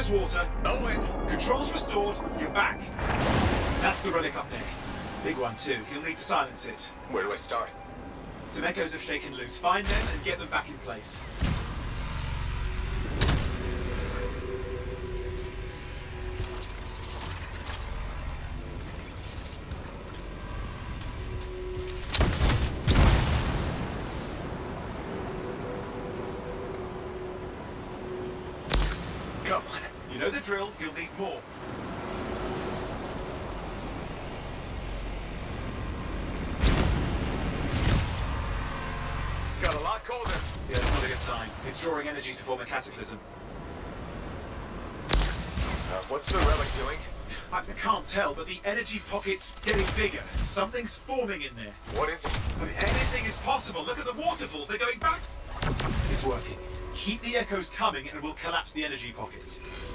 surface water. Owen! Controls restored. You're back. That's the relic up there. Big one too. You'll need to silence it. Where do I start? Some echoes have shaken loose. Find them and get them back in place. Come on. You know the drill. You'll need more. It's got a lot colder. Yeah, that's not a good sign. It's drawing energy to form a cataclysm. What's the relic doing? I can't tell, but the energy pocket's getting bigger. Something's forming in there. What is it? I mean, anything is possible. Look at the waterfalls. They're going back. It's working. Keep the echoes coming and we'll collapse the energy pocket.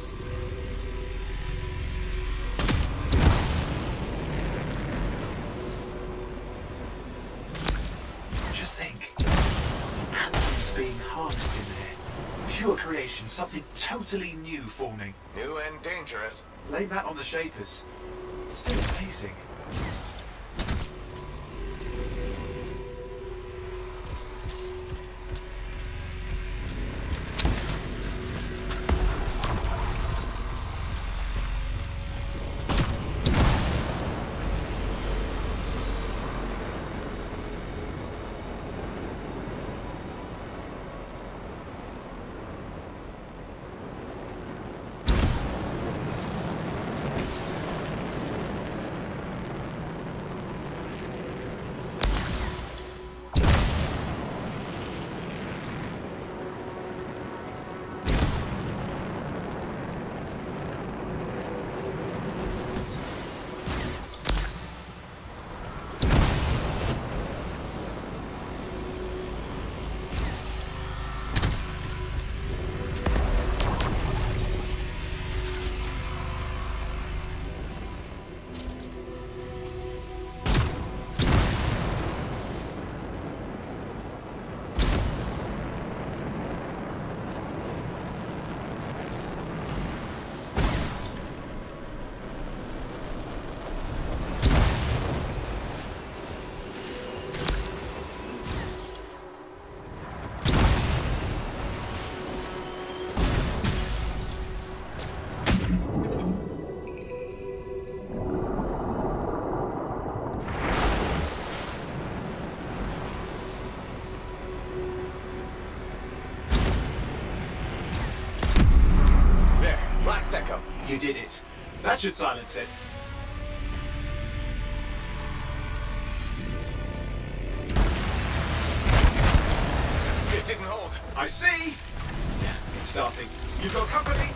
Just think. The anthem's being harnessed in there. Pure creation. Something totally new forming. New and dangerous. Blame that on the Shapers. It's still amazing. You did it. That should silence it. It didn't hold. I see! Yeah, it's starting. You've got company?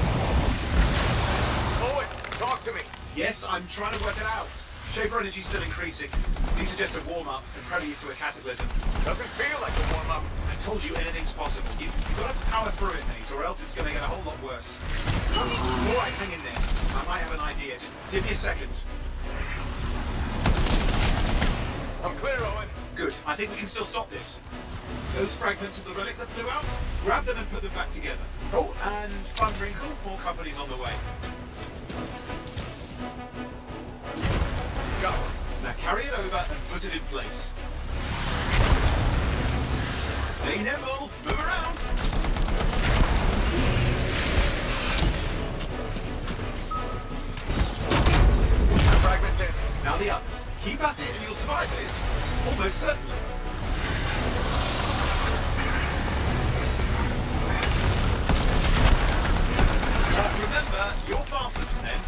Owen, talk to me. Yes, I'm trying to work it out. Shaper energy's still increasing. These are just a warm-up and prelude to a cataclysm. Doesn't feel like a warm-up. I told you anything's possible. You've got to power through it, mate, or else it's going to get a whole lot worse. All right, hang in there. I might have an idea. Just give me a second. I'm clear, Owen. Good. I think we can still stop this. Those fragments of the relic that blew out, grab them and put them back together. Oh, and fun wrinkle, more companies on the way. Go. Now carry it over and put it in place. Stay nimble. Move around. Fragments in. Now the others. Keep at it and you'll survive this. Almost certainly. Remember, you're faster than them.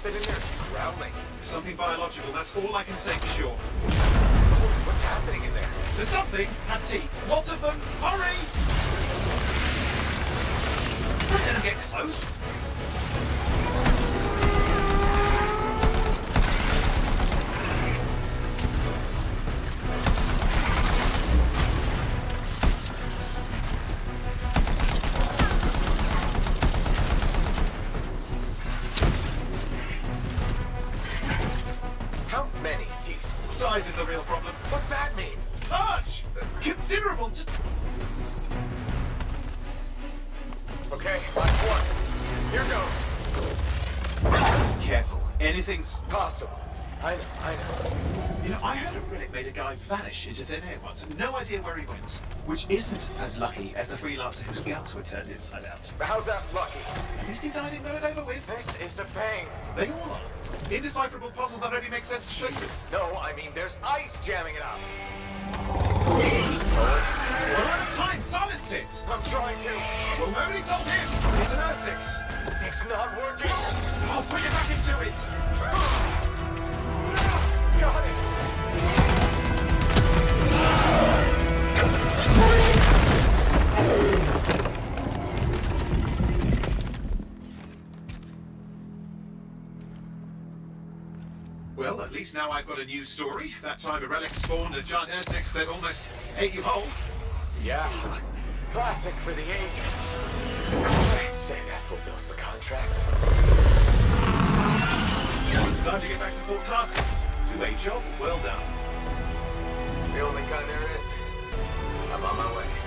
something in there growling. Something biological, that's all I can say for sure. What's happening in there? The something has teeth. Lots of them. Hurry! We're gonna get close. How many teeth? Size is the real problem. What's that mean? Large! Considerable! Just... Okay, last one. Here goes. Careful. Anything's... Possible. I know. You know, I heard a relic made a guy vanish into thin air once. No idea where he went. Which isn't as lucky as the freelancer whose guts were turned inside out. But how's that lucky? At least he died and got it over with. This is a pain. They all are. Indecipherable puzzles that only make sense to shapers. No, I mean there's ice jamming it up. We're out of time. Silence it. I'm trying to. Well, nobody told him. It's an R6. It's not working. Oh, put it back into it. Got it. Well, at least now I've got a new story. That time a relic spawned a giant Ursex that almost ate you whole. Yeah. Classic for the ages. I'd say that fulfills the contract. Time to get back to Fort Tarsus. To a job well done. The only kind there is. I'm on my way.